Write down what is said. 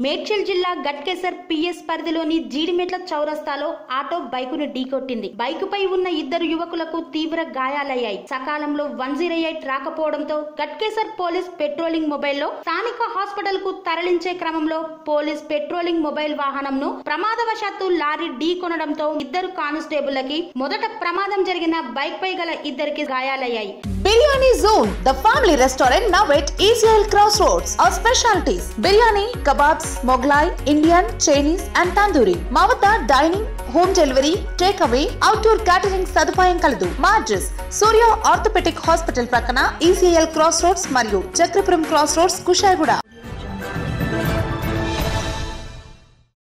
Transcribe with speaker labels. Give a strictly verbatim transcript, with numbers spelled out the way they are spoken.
Speaker 1: మేడ్చల్ జిల్లా గట్కేసర్ పిఎస్ పరిధిలోని జీడిమెట్ల చౌరస్తాలో ఆటో బైకును ఢీకొట్టింది. బైకుపై ఉన్న ఇద్దరు యువకులకు తీవ్ర గాయాలయ్యాయి. సకాలంలో వన్ జీరో ఎయిట్ రాకపోవడంతో గట్కేసర్ పోలీస్ పెట్రోలింగ్ మొబైల్లో స్థానిక హాస్పిటల్ కు తరలించే క్రమంలో పోలీస్ పెట్రోలింగ్ మొబైల్ వాహనంను ప్రమాదవశాత్తు లారీ ఢీకొనడంతో ఇద్దరు కానిస్టేబుళ్లకి మొదట ప్రమాదం జరిగిన బైక్ పై గల ఇద్దరికి గాయాలయ్యాయి.
Speaker 2: Biryani Zone, the family restaurant now at E C L Crossroads. Our specialties: biryani, kebabs, Mughlai, Indian, Chinese and Tandoori. మా వద్ద dining, home delivery, takeaway, outdoor catering సదుపాయం కలదు. మా అడ్రస్ సూర్య ఆర్థోపెడిక్ హాస్పిటల్ ప్రక్కన E C L Crossroads మరియు Chakrapuram cross roads, Kushaiguda.